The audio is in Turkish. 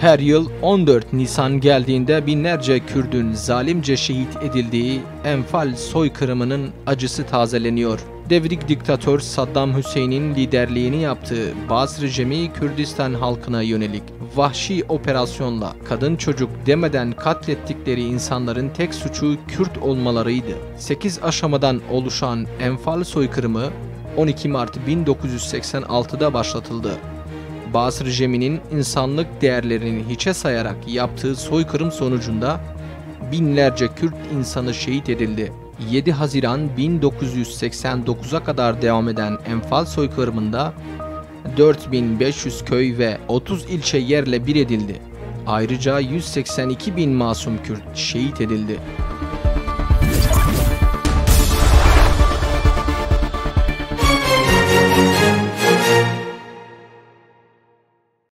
Her yıl 14 Nisan geldiğinde binlerce Kürdün zalimce şehit edildiği Enfal soykırımının acısı tazeleniyor. Devrik diktatör Saddam Hüseyin'in liderliğini yaptığı Baas rejimi Kürdistan halkına yönelik vahşi operasyonla kadın çocuk demeden katlettikleri insanların tek suçu Kürt olmalarıydı. 8 aşamadan oluşan Enfal soykırımı 12 Mart 1986'da başlatıldı. Baas rejiminin insanlık değerlerini hiçe sayarak yaptığı soykırım sonucunda binlerce Kürt insanı şehit edildi. 7 Haziran 1989'a kadar devam eden Enfal soykırımında 4500 köy ve 30 ilçe yerle bir edildi. Ayrıca 182.000 masum Kürt şehit edildi.